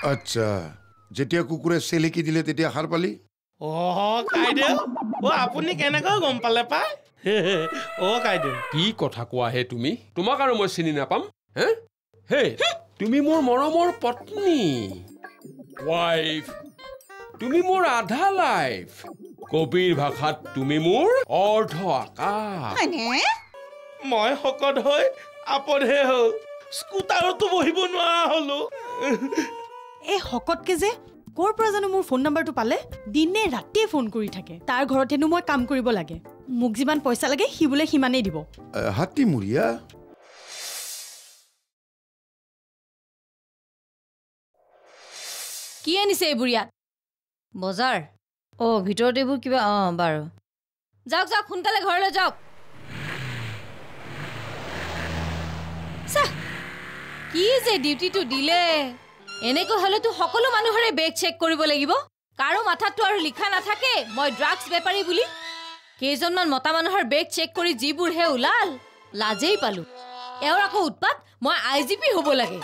আচ্ছা যেতিয়া কুকুৰে চেলেকি দিলে তেতিয়া সাৰ পালি কাইদেউ আপুনি কেনেকৈ গম পালে পাই কাইদেউ কি কথা কোৱা হে তুমি তোমাক আৰু মই চিনি নাপাম হে তুমি মোৰ মৰমৰ পত্নী ৱাইফ তুমি মোৰ আধা লাইফ কবিৰ ভাষাত তুমি মোৰ অৰ্ধ আকাশ মই শকত হৈ আপদহে হ'ল স্কুটাৰতো বহিব নোৱাৰা হলো এই শকতকে যে ক'ৰ পৰা জানো মোৰ ফোন নাম্বাৰটো পালে দিনে ৰাতিয়ে ফোন কৰি থাকে তাৰ ঘৰত হেনো মই কাম কৰিব লাগে মোক যিমান পইচা লাগে সি বোলে সিমানেই দিব হাতী মুৰিয়া কি আনিছে এই বুঢ়িয়া বজাৰ ভিতৰত এইবোৰ কিবা বাৰু যাওক যাওক সোনকালে ঘৰলৈ যাওক কি যে ডিউটিটো দিলে এনেকৈ হলেতো সকলো মানুহৰে বেগ চেক কৰিব লাগিব কাৰো মাথাতো আৰু লিখা নাথাকে মই ড্ৰাগছ বেপাৰী বুলি কেইজনমান মতা মানুহৰ বেগ চেক কৰি যিবোৰ হে ওলাল লাজেই পালো এওঁৰ আকৌ উৎপাত মই IGP হ'ব লাগে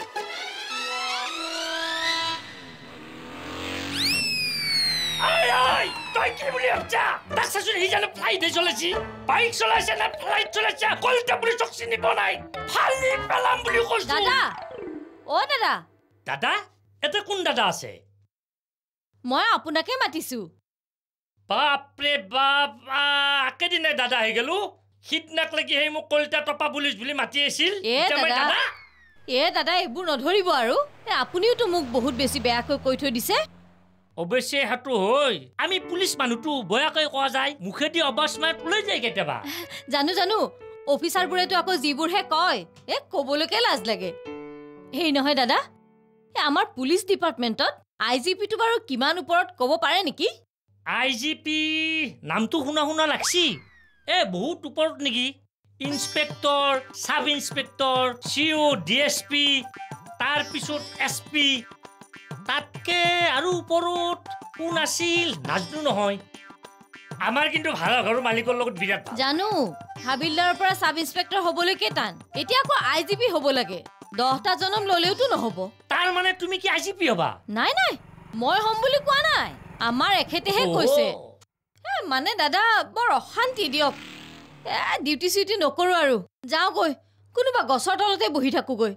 তই কি বুলি ভাবছা তাক চাচোন সি জানো ফ্লাইটে চলাইছি বাইক চলাইছে না ফ্লাইট চলাইছে কলটা বুলি চক চিনি পোৱা নাই ফালি পেলাম বুলি কৈছো দাদা দাদা দাদা এতে কোন দাদা আছে মই আপোনাকে মাতিছো বাপৰে বাপ আকেদিনে দাদা হৈ গেলো সিদনাক লাগি সেই মোক কলটা টপা পুলিচ বুলি মাতি আছিল দাদা এইবোৰ নধৰিব আৰু আপুনিওতো মোক বহুত বেছি বেয়াকৈ কৈ থৈ দিছে অৱশ্যে হাতু হয় আমি পুলিচ মানুহটো বয়াকৈ কোৱা যায় মুখেদি অবস্মাত লৈ যায় কেতিয়াবা জানো অফিচাৰবোৰেতো আকৌ যিবোৰহে কয় ক'বলৈকে লাজ লাগে হেই নহয় দাদা আমাৰ পুলিচ ডিপাৰ্টমেণ্টত IGPটো বাৰু কিমান ওপৰত ক'ব পাৰে নেকি IGP নামটো শুনা লাগছি বহুত ওপৰত নেকি inspector sub inspector CO DSP তাৰ পিছত SP তাতকে আৰু ওপৰত কোন আছিল নাজনো নহয় আমাৰ কিন্তু ভাড়া ঘৰৰ মালিকৰ লগত বিৰাট জানো হাবিলদাৰৰ পৰা সাব ইন্সপেক্টৰ হ'বলৈকে টান এতিয়া আকৌ IGP হ'ব লাগে 10টা জনম ললেওতো নহব তাৰ মানে তুমি কি IGP হবা নাই মই হ'ম বুলি কোৱা নাই আমাৰ এখেতেহে কৈছে মানে দাদা বৰ অশান্তি দিয়ক ডিউটি চিউটি নকৰো আৰু যাও গৈ কোনোবা গছৰ তলতে বহি থাকোগৈ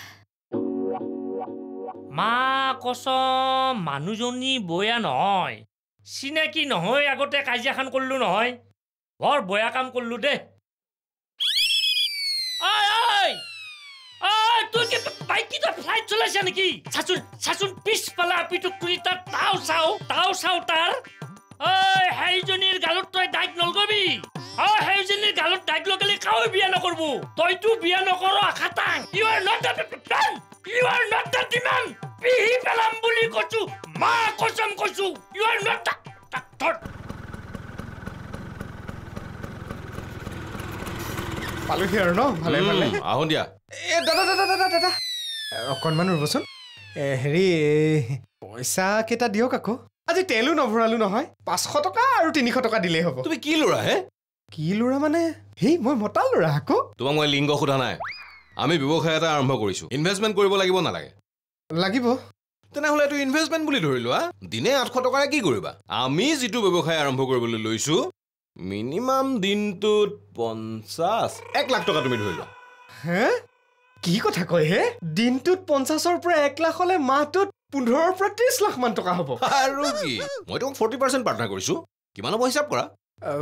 মা কসম মানুহজনী বয়া নহয় চিনাকি নহয় আগতে কাজিয়াখান কৰিলো নহয় বৰ বয়া কাম কৰিলো দে তুই কি বাইক কি ফ্লাইট চলাইছা নেকি চাচোন পিছফালে পিটুক তুলি তাৰ তাও চাও তাৰ সেইজনীৰ গালত তই দাগ নলগবি সেইজনীৰ গালত দাগ লগালে কাও বিয়া নকৰব তইতো বিয়া নকৰ খাটাং you are not the demon পিহি পেলাম বুলি কৈছো মা কসম কৈছো ইউ আৰ নট দ্য পালোহি আৰু ন ভালে আহোঁ দিয়া দাদা অকণমান ৰ'বচোন হেৰি পইচা কেইটা দিয়ক আকৌ আজি তেলো নভৰালো নহয় 500 টকা আৰু 300 টকা দিলেই হ'ব তুমি কি ল'ৰা কি ল'ৰা মানে মই মতা ল'ৰা আকৌ তোমাক মই লিংগ সোধা নাই আমি ব্যৱসায় এটা আৰম্ভ কৰিছো ইনভেষ্টমেণ্ট কৰিব লাগিব নালাগে লাগিব তেনেহ'লে এইটো ইনভেষ্টমেণ্ট বুলি ধৰি লোৱা দিনে 800 টকাৰে কি কৰিবা আমি যিটো ব্যৱসায় আৰম্ভ কৰিবলৈ লৈছো মিনিমাম দিনটোত 1 লাখ টকা তুমি ধৰি লোৱা কি কথা কয় দিনটোত 50ৰ পৰা 1 লাখ হলে মাহটোত 15ৰ পৰা 30 লাখ মান টকা হ'ব আৰু কি মই তোমাক 40% পাৰ্টনাৰ কৰিছো কিমান হ'ব হিচাপ কৰা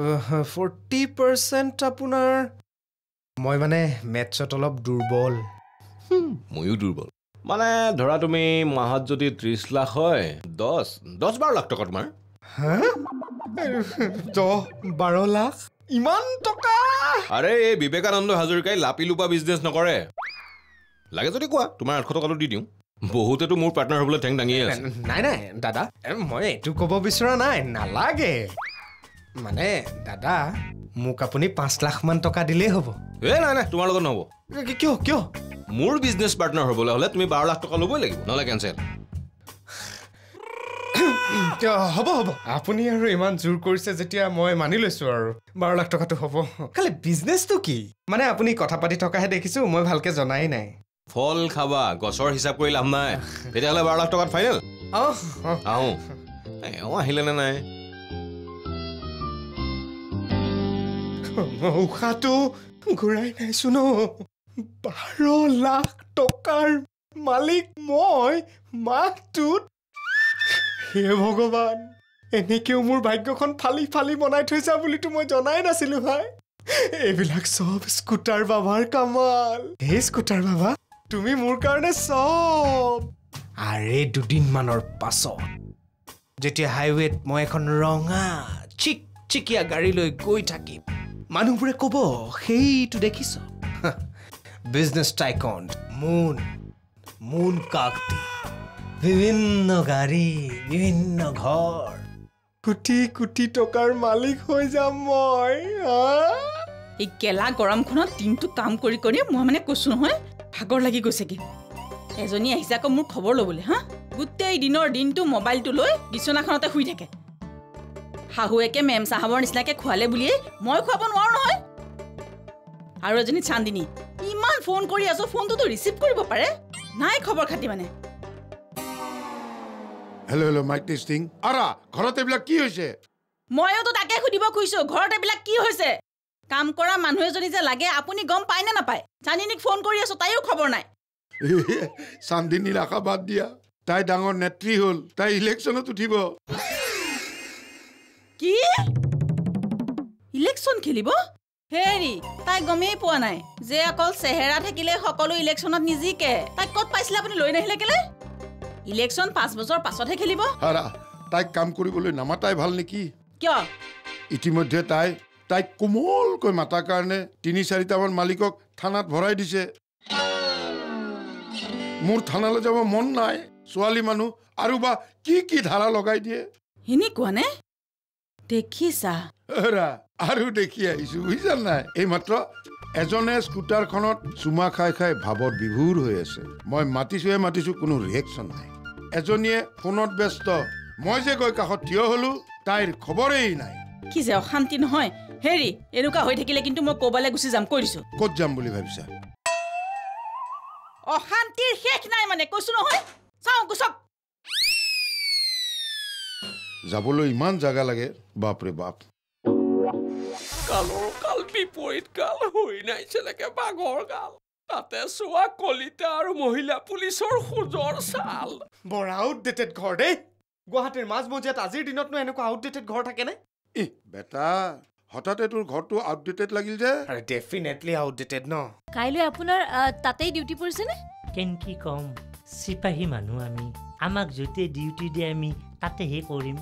40% আপোনাৰ মই মানে মেথছত অলপ দুৰ্বল ময়ো দুৰ্বল মানে ধৰা তুমি মাহত যদি 30 লাখ হয় 10-12 লাখ টকা তোমাৰ 10-12 লাখ ইমান টকা আৰে এই বিবেকানন্দ হাজৰিকাই লাপিলুপা বিজনেছ নকৰে লাগে যদি কোৱা তোমাৰ 800 টকাটো দি দিওঁ বহুতেতো মোৰ পাৰ্টনাৰ হ'বলৈ ঠেং দাঙিয়ে আছে নাই দাদা মই এইটো ক'ব বিচৰা নাই নালাগে মানে দাদা মোক আপুনি 5 লাখ মান টকা দিলেই হ'ব নাই তোমাৰ লগত নহ'ব কিয় মোৰ বিজনেছ পাৰ্টনাৰ হ'বলৈ হ'লে তুমি 12 লাখ টকা ল'বই লাগিব নহ'লে কেঞ্চেল হ'ব আপুনি আৰু ইমান জোৰ কৰিছে যেতিয়া মই মানি লৈছো আৰু 12 লাখ টকাটো হ'ব খালি বিজনেছটো কি মানে আপুনি কথা পাতি থকাহে দেখিছো মই ভালকে জনাই নাই ফল খাবা গছৰ হিচাপ কৰি লাভ নাই তেতিয়াহ'লে 12 লাখ টকাত ফাইনেল আহোঁ এওঁ আহিলে নে নাই উশাহটো ঘূৰাই নাইছো ন 12 লাখ টকাৰ মালিক মই মাহটোত হে ভগৱান এনেকেও মোৰ ভাগ্যখন ফালি ফালি বনাই থৈছা বুলিতো মই জনাই নাছিলো ভাই এইবিলাক চব স্কুটাৰ বাবাৰ কামাল হে স্কুটাৰ বাবা তুমি মোৰ কাৰণে চব আৰে দুদিনমানৰ পাছত যেতিয়া হাইৱেত মই এখন ৰঙা চিক চিকিয়া গাড়ী লৈ গৈ থাকিম মানুহবোৰে ক'ব সেইটো দেখিছ বিজনেছ টাইকন মুন কাকতি বিভিন্ন গাড়ী বিভিন্ন ঘৰ কোটি কোটি টকাৰ মালিক হৈ যাম মই এই গেলা গৰমখনত দিনটো কাম কৰি কৰি মই মানে কৈছো নহয় ভাগৰ লাগি গৈছে কি এজনী আহিছে আকৌ মোৰ খবৰ ল'বলৈ হা গোটেই দিনৰ দিনটো মোবাইলটো লৈ বিচনাখনতে শুই থাকে শাহুৱেকে মেম চাহাবৰ নিচিনাকে খোৱালে বুলিয়ে মই খুৱাব নোৱাৰো নহয় আৰু এজনী চান্দিনী ইমান ফোন কৰি আছো ফোনটোতো ৰিচিভ কৰিব পাৰে নাই খবৰ খাতি মানে হেল্ল' মাইক টেষ্টিং আৰা ঘৰত এইবিলাক কি হৈছে মইওতো তাকে সুধিব খুজিছো ঘৰত এইবিলাক কি হৈছে কাম কৰা মানুহ এজনী যে লাগে আপুনি গম পায় নে নাপায় চান্দিনীক ফোন কৰি আছো তাইও খবৰ নাই চান্দিনীৰ আশা বাদ দিয়া তাই ডাঙৰ নেত্ৰী হ'ল তাই ইলেকশ্যনত উঠিব কি ইলেকশ্যন খেলিব হেৰি তাই গমেই পোৱা নাই যে অকল চেহেৰা থাকিলে সকলো ইলেকশ্যনত নিজিকে তাই ক'ত পাইছিলে আপুনি লৈ নাহিলে কেলে ইলেকশ্যন 5 বছৰ পাছতহে খেলিব আৰা তাইক কাম কৰিবলৈ নামাতাই ভাল নেকি কিয় ইতিমধ্যে তাইক কোমলকৈ মাতাৰ কাৰণে 3-4টামান মালিকক থানাত ভৰাই দিছে মোৰ থানালৈ যাব মন নাই ছোৱালী মানুহ আৰু বা কি ধাৰা লগাই দিয়ে এনেকুৱা নে দেখিছা আৰু দেখি আহিছো বুজিছা নাই এইমাত্ৰ এজনে স্কুটাৰখনত চুমা খাই ভাৱত বিভোৰ হৈ আছে মই মাতিছো কোনো ৰিয়েকশ্যন নাই এজনীয়ে ফোনত ব্যস্ত মই যে গৈ কাষত থিয় হলো তাইৰ খবৰেই নাই কি যে অশান্তি নহয় হেৰি এনেকুৱা হৈ থাকিলে কিন্তু মই ক'বালৈ গুচি যাম কৈ দিছো ক'ত যাম বুলি ভাবিছা অশান্তিৰ শেষ নাই মানে কৈছো নহয় চাওঁ গুচক যাবলৈ ইমান জাগা লাগে বাপৰে বাপ কালৰ কাল বিপৰীত কাল হৈ নাইছিলেকে বাঘৰ গাল তাতে চোৱা কলিতা আৰু মহিলা পুলিচৰ খোজৰ চাল বৰ আউটডেটেড ঘৰ দেই গুৱাহাটীৰ মাজমজিয়াত আজিৰ দিনতনো এনেকুৱা আউটডেটেড ঘৰ থাকেনে বেটা হঠাতে তোৰ ঘৰটো আউটডেটেড লাগিল যে আৰে ডেফিনেটলি আউটডেটেড ন কাইলৈ আপোনাৰ তাতেই ডিউটি পৰিছেনে কেনকি কম চিপাহী মানুহ আমি আমাক য'তে ডিউটি দিয়ে আমি তাতেহে কৰিম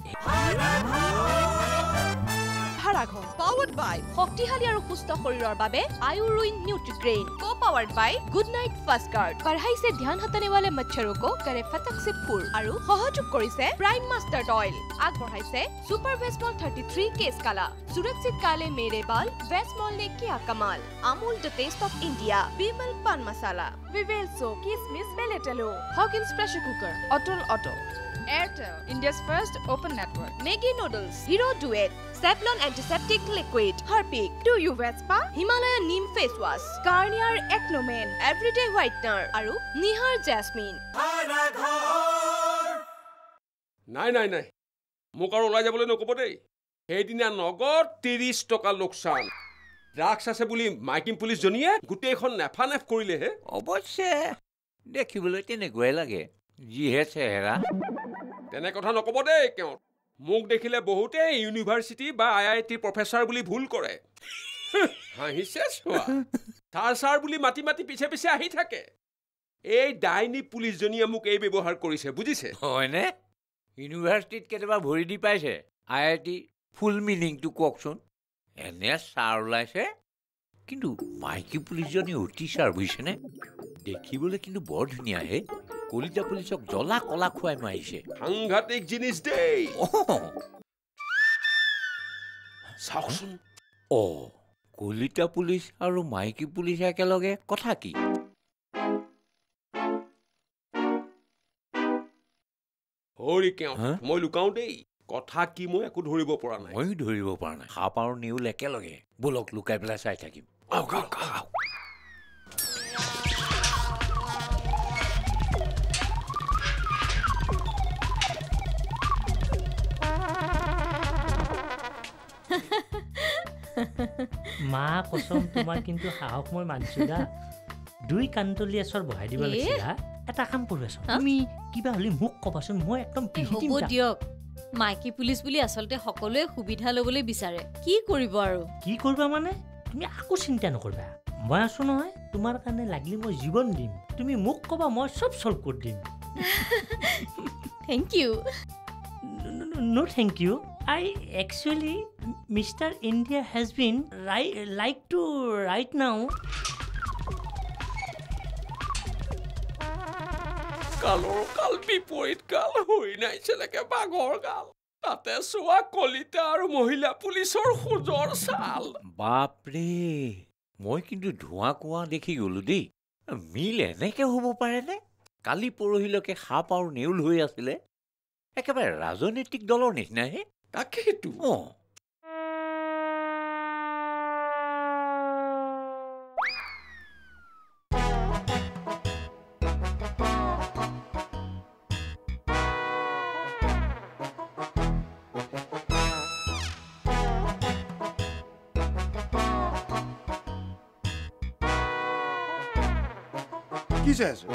পাৱাৰ্ড বাই শক্তিশালী আৰু সুস্থ শৰীৰৰ বাবে আয়ুৰুইন Nutrigrain co-powered by Good Knight first guard बढ़ाइছে ध्यान हटाने वाले मच्छरों को करे फटक से फूल আৰু সহযোগ কৰিছে প্ৰাইম মাষ্টাৰ্ড অইল আগবঢ়াইছে সুপাৰ ভেসমল 33 কেছ কালা सुरक्षित काले मेरे बाल वेस्मॉल ने किया कमाल Amul the taste of India Vimal pan masala Vivel soap किसमिस बेलेटेलो Hawkins pressure cooker Atul auto Airtel, India's first open network. Maggi noodles, Hero Duet, Savlon antiseptic liquid, Harpic, Do You Vespa, Himalaya Neem face wash, Garnier Acno Man, Everyday Whitener, আৰু Nihar Jasmine. নাই মোক আৰু ওলাই যাবলৈ নক'ব দেই সেইদিনা নগদ 30 টকা লোকচান ড্ৰাগছ আছে বুলি মাইকিং পুলিচজনীয়ে গোটেইখন নেফানেফ কৰিলেহে অৱশ্যে দেখিবলৈ তেনেকুৱাই লাগে যিহে চেহেৰা তেনে কথা নক'ব দেই কিয় মোক দেখিলে বহুতে ইউনিভাৰ্চিটি বা IIT প্ৰফেচাৰ বুলি ভুল কৰে হাঁহিছে চোৱা ছাৰ বুলি মাতি পিছে আহি থাকে এই ডাইনী পুলিচজনীয়ে মোক এই ব্যৱহাৰ কৰিছে বুজিছে হয়নে ইউনিভাৰ্চিটিত কেতিয়াবা ভৰি দি পাইছে IIT ফুল মিনিংটো কওকচোন এনে ছাৰ ওলাইছে কিন্তু মাইকী পুলিচজনী অতি ছাৰ বুজিছেনে দেখিবলৈ কিন্তু বৰ ধুনীয়া হে কলিতা পুলিচক জ্বলা কলা খুৱাই মাৰিছে সাংঘাতিক জিনিস দেই চাওকচোন কলিতা পুলিচ আৰু মাইকী পুলিচ একেলগে কথা কি হৰি কিয় মই লুকাও দেই কথা কি মই একো ধৰিব পৰা নাই ময়ো ধৰিব পৰা নাই সাপ আৰু নেউল একেলগে বলক লুকাই পেলাই চাই থাকিম মা কচম তোমাৰ কিন্তু সাহস মই মানিছো দা 2 কান্দলি আছৰ বহাই দিব লাগিছিল হা এটা কাম কৰিবাচোন তুমি কিবা হলি মোক কবাচোন মই একদম হ'ব দিয়ক মাইকী পুলিচ বুলি আচলতে সকলোৱে সুবিধা ল'বলৈ বিচাৰে কি কৰিব আৰু কি কৰিবা মানে তুমি আকো চিন্তা নকৰিবা মই আছো নহয় তোমাৰ কাৰণে লাগিলে মই জীৱন দিম তুমি মোক কবা মই সব সলভ কৰি দিম thank you No, thank you. Actually, Mr. India has been like to right now. কালৰ কাল বিপৰীত কাল হৈ নাইছিলেকে বাঘৰ কাল তাতে চোৱা কলিতা আৰু মহিলা পুলিচৰ সুজৰ চাল বাপৰে মই কিন্তু ধোঁৱা কোৱা দেখি গলো দেই মিল এনেকে হ'ব পাৰেনে কালি পৰহিলৈকে সাপ আৰু নেউল হৈ আছিলে একেবাৰে ৰাজনৈতিক দলৰ নিচিনাহে তাকেইতো কি চাই আছো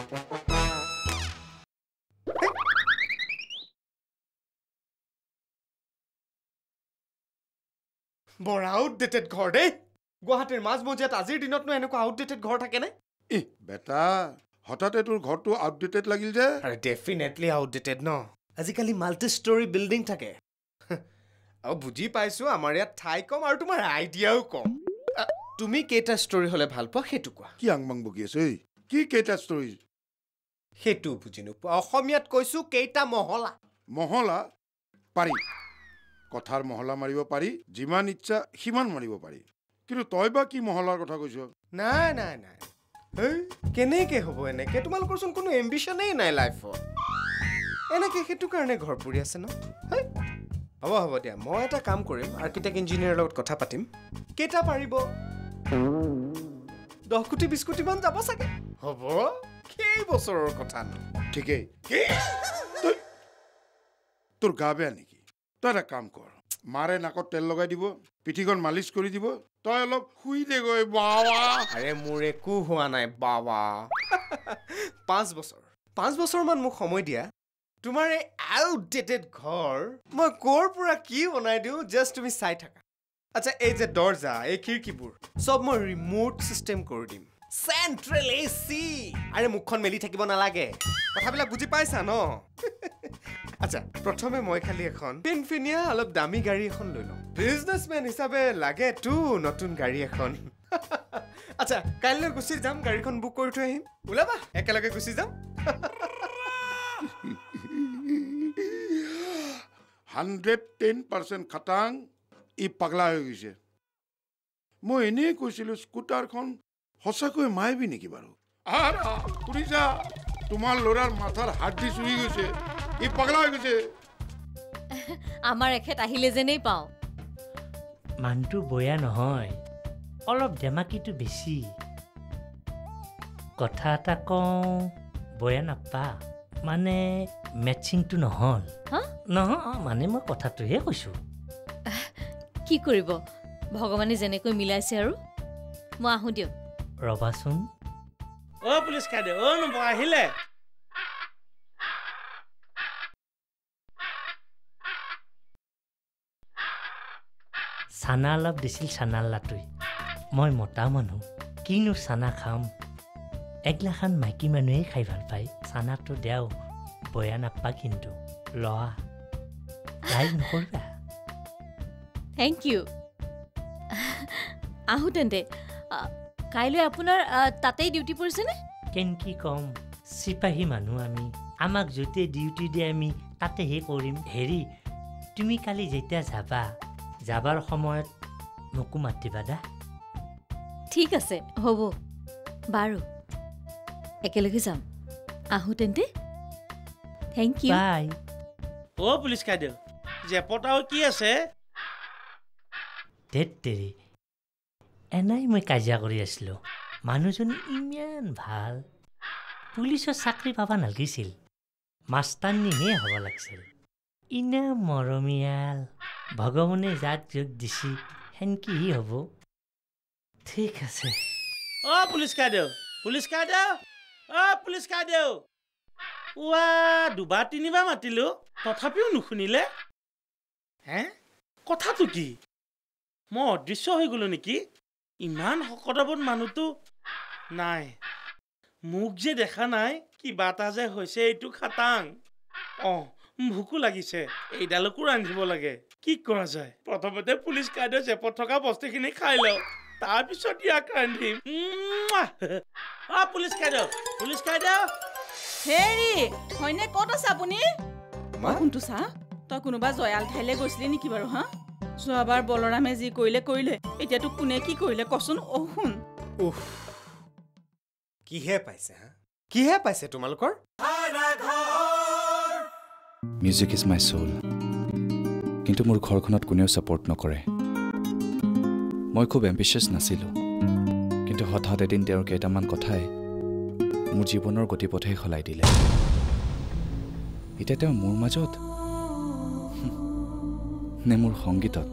বৰ আউটডেটেড ঘৰ দেই গুৱাহাটীৰ মাজমজিয়াত আজিৰ দিনতনো এনেকুৱা আউটডেটেড ঘৰ থাকেনে বেটা হঠাতে তোৰ ঘৰটো আউটডেটেড লাগিল যে আৰে ডেফিনেটলি আউটডেটেড ন আজিকালি মাল্টি ষ্টৰী বিল্ডিং থাকে আৰু বুজি পাইছো আমাৰ ইয়াত ঠাই কম আৰু তোমাৰ আইডিয়াও কম তুমি কেইটা ষ্টৰী হলে ভাল পোৱা সেইটো কোৱা কি আংবাং বকি আছে কি কেইটা ষ্টৰী সেইটো বুজি নোপোৱা অসমীয়াত কৈছো কেইটা মহলা মহলা পাৰি কথাৰ মহলা মাৰিব পাৰি যিমান ইচ্ছা সিমান মাৰিব পাৰি কিন্তু তই বা কি মহলাৰ কথা কৈছ নাই নাই নাই কেনেকে হ'ব এনেকে তোমালোকৰচোন কোনো এম্বিশ্যনেই নাই লাইফত এনেকে সেইটো কাৰণে ঘৰ পৰি আছে ন হ'ব হ'ব দিয়া মই এটা কাম কৰিম আৰ্কিটেক্ট ইঞ্জিনিয়াৰৰ লগত কথা পাতিম কেইটা পাৰিব 10 কোটি 20 কোটি মান যাব চাগে হ'ব কেই বছৰৰ কথা ন ঠিকেই তোৰ গা বেয়া নেকি তই এটা কাম কৰ মাৰে নাকত তেল লগাই দিব পিঠিখন মালিচ কৰি দিব তই অলপ শুই দে গৈ বাবা আৰে মোৰ একো হোৱা নাই বাবা 5 বছৰ মান মোক সময় দিয়া তোমাৰ এই আউটডেটেড ঘৰ মই ক'ৰ পৰা কি বনাই দিওঁ জাষ্ট তুমি চাই থাকা আচ্ছা এই যে দৰ্জা এই খিৰিকীবোৰ সব মই ৰিমোট চিষ্টেম কৰি দিম চেণ্ট্ৰেল এচি আৰে মুখখন মেলি থাকিব নালাগে কথাবিলাক বুজি পাইছা ন আচ্ছা প্ৰথমে মই খালি এখন ফিনফিনিয়া অলপ দামী গাড়ী এখন লৈ লওঁ বিজনেছমেন হিচাপে লাগে তো নতুন গাড়ী এখন আচ্ছা কাইলৈ গুচি যাম গাড়ীখন বুক কৰি থৈ আহিম ওলাবা একেলগে গুচি যাম 110% খাটাং ই পাগলা হৈ গৈছে মই এনেই কৈছিলো স্কুটাৰখন সঁচাকৈ মাৰিবি নেকি বাৰু শুনিছা তোমাৰ ল'ৰাৰ মাথাৰ হাড়দি চুৰি গৈছে ই পাগলা হৈ গৈছে আমাৰ এখেত আহিলে যেনেই পাওঁ মানুহটো বয়া নহয় অলপ ধেমাকিটো বেছি কথা এটা কওঁ বয়া নাপা মানে মেচিংটো নহ'ল নহয় মানে মই কথাটোহে কৈছোঁ কি কৰিব ভগৱানে যেনেকৈ মিলাইছে আৰু মই আহোঁ দিয়ক ৰবাচোন পুলিচ কাইদে নম্বৰ আহিলে চানা অলপ দিছিল চানাল্লাটোই মই মতা মানুহ কিনো চানা খাম এগিলাখান মাইকী মানুহেই খাই ভাল পায় চানাটো দেও বয়া নাপা কিন্তু লোৱা লাইক নকৰিবা থেংক ইউ আহোঁ তেন্তে কাইলৈ আপোনাৰ তাতেই ডিউটি পৰিছেনে কেনকি কম চিপাহী মানুহ আমি আমাক য'তে ডিউটি দিয়ে আমি তাতেহে কৰিম হেৰি তুমি কালি যেতিয়া যাবাৰ সময়ত মোকো মাতিবা দা ঠিক আছে হ'ব বাৰু একেলগে যাম আহোঁ তেন্তে থেংক ইউ বাই পুলিচ কাইদে জেপত আৰু কি আছে ধেত তেৰি এনাই মই কাজিয়া কৰি আছিলোঁ মানুহজনী ইমান ভাল পুলিচৰ চাকৰি পাবা নালাগিছিল মাষ্টাৰনীহে হ'ব লাগিছিল ইনা মৰমীয়াল ভগৱানে যাক যোগ দিছি হেন কি হ'ব ঠিক আছে অ পুলিচ কাইদেউ পুলিচ কাইদেউ উৱা দুবাৰ তিনিবাৰ মাতিলো তথাপিও নুশুনিলে হে কথাটো কি মই অদৃশ্য হৈ গলো নেকি ইমান শকতৱত মানুহটো নাই মোক যে দেখা নাই কিবা এটা যে হৈছে এইটো খাটাং ভোকো লাগিছে এইডালকো ৰান্ধিব লাগে কি কৰা যায় প্ৰথমতে পুলিচ কাইদেউ জেপত থকা বস্তুখিনি খাই লওঁ তাৰপিছত ইয়াক ৰান্ধিম পুলিচ কাইদেউ হেৰি হয়নে ক'ত আছে আপুনি কোনটো চা তই কোনোবা জয়াল ঠাইলৈ গৈছিলি নেকি বাৰু হা যোৱাবাৰ বলৰামে যি কৰিলে এতিয়াতো কোনে কি কৰিলে কচোন শুন কিহে পাইছে হা কিহে পাইছে তোমালোকৰ মিউজিক ইজ মাই সোল কিন্তু মোৰ ঘৰখনত কোনেও ছাপোৰ্ট নকৰে মই খুব এম্বিচিয়াছ নাছিলোঁ কিন্তু হঠাৎ এদিন তেওঁৰ কেইটামান কথাই মোৰ জীৱনৰ গতিপথেই সলাই দিলে এতিয়া তেওঁ মোৰ মাজত নে মোৰ সংগীতত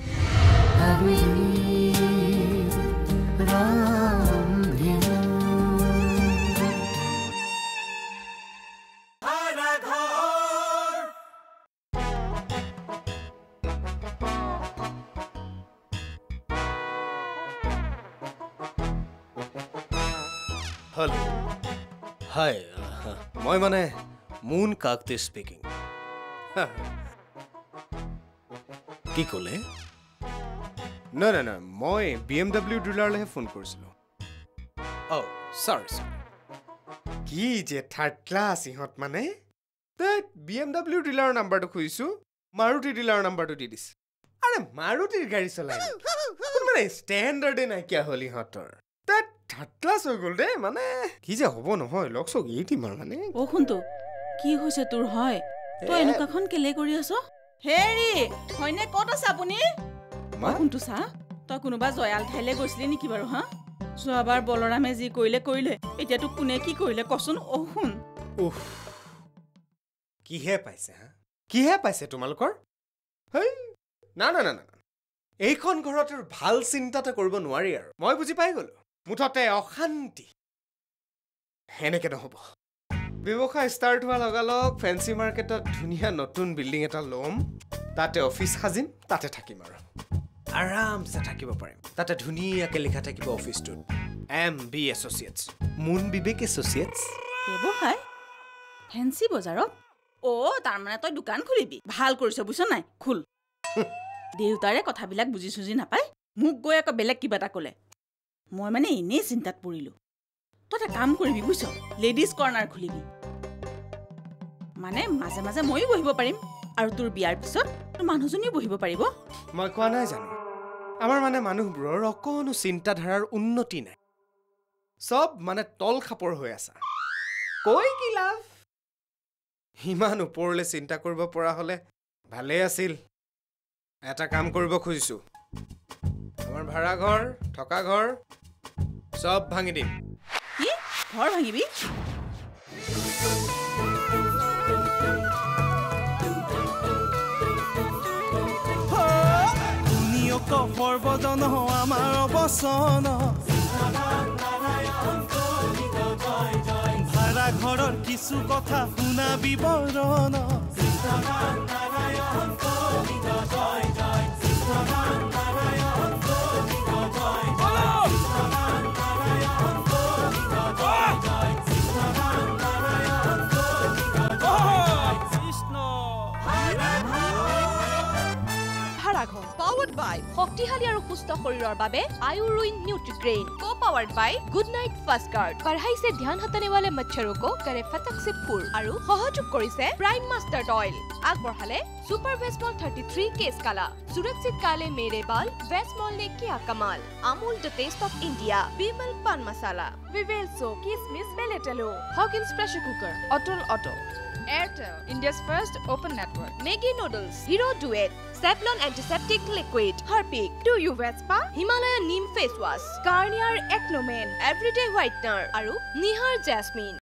হেল্ল' হাই মই মানে মুন কাকতি স্পিকিং কি ক'লে নাই মই BMW ডিলাৰলৈহে ফোন কৰিছিলোঁ চৰি কি যে থাৰ্ড ক্লাছ ইহঁত মানে BMW ডিলাৰৰ নাম্বাৰটো খুজিছোঁ মাৰুতি ডিলাৰৰ নাম্বাৰটো দি দিছে আৰে মাৰুতিৰ গাড়ী চলাই মানে ষ্টেণ্ডাৰ্ডে নাইকিয়া হ'ল ইহঁতৰ থাৰ্ড ক্লাছ হৈ গ'ল দেই মানে কি যে হ'ব নহয় লগ চগ এই দিম আৰু মানে শুনতো কি হৈছে তোৰ হয় তই এনেকুৱাখন কেলে কৰি আছ হেৰি হয়নে ক'ত আছে আপুনি কোনটো চা তই কোনোবা জয়াল ঠাইলৈ গৈছিলি নেকি বাৰু হা যোৱাবাৰ বলৰামে যি কৰিলে এতিয়াতো কোনে কি কৰিলে কচোন শুন কিহে পাইছে হা কিহে পাইছে তোমালোকৰ না এইখন ঘৰত ভাল চিন্তাটা কৰিব নোৱাৰি আৰু মই বুজি পাই গ'লো মুঠতে অশান্তি সেনেকে নহ'ব ব্যৱসায় ষ্টাৰ্ট হোৱা লগালগ ফেঞ্চি মাৰ্কেটত ধুনীয়া নতুন বিল্ডিং এটা ল'ম তাতে অফিচ সাজিম তাতে থাকিম আৰু আৰামছে থাকিব পাৰিম তাতে ধুনীয়াকৈ লিখা থাকিব অফিচটোত MB এছ'চিয়েটছ মুন বিবেক এছ'চিয়েটছ ব্যৱসায় ফেঞ্চি বজাৰত তাৰমানে তই দোকান খুলিবি ভাল কৰিছ বুজিছ নাই খোল দেউতাৰে কথাবিলাক বুজি চুজি নাপায় মোক গৈ আকৌ বেলেগ কিবা এটা ক'লে মই মানে এনেই চিন্তাত পৰিলোঁ তই এটা কাম কৰিবি বুজিছ লেডিজ কৰ্ণাৰ খুলিবি মানে মাজে মাজে ময়ো বহিব পাৰিম আৰু তোৰ বিয়াৰ পিছত তোৰ মানুহজনীও বহিব পাৰিব মই কোৱা নাই জানো আমাৰ মানে মানুহবোৰৰ অকণো চিন্তাধাৰাৰ উন্নতি নাই চব মানে তল খাপৰ হৈ আছা কৈ কি লাভ ইমান ওপৰলৈ চিন্তা কৰিব পৰা হ'লে ভালেই আছিল এটা কাম কৰিব খুজিছোঁ আমাৰ ভাড়া ঘৰ থকা ঘৰ চব ভাঙি দিম কি ঘৰ ভাঙিবি সৰ্বজন আমাৰ অৱচন ভাড়া ঘৰৰ কিছু কথা শুনা বিৱৰণ শক্তিশালী আৰু সুস্থ শৰীৰৰ বাবে আয়ুৰুইন Nutrigrain co-powered by Good Knight fast guard बढ़ाइছে ध्यान हटाने वाले मच्छरों को करे फटक से फूर আৰু সহযোগ কৰিছে প্ৰাইম মাষ্টাৰ্ড অইল আগবঢ়ালে सुपर वेस्टमॉल 33 केस काला सुरक्षित काले मेरे बाल वेस्टमॉल ने किया कमाल Amul the taste of India Vimal pan masala Vivel soap किसमिस बेलेटेलो Hawkins pressure cooker Atul auto Airtel, India's first open network. Maggi noodles, Hero Duet, Savlon antiseptic liquid, Harpic, Do You Vespa, Himalaya Neem face wash, Garnier Acno Man, Everyday Whitener, aru Nihar Jasmine.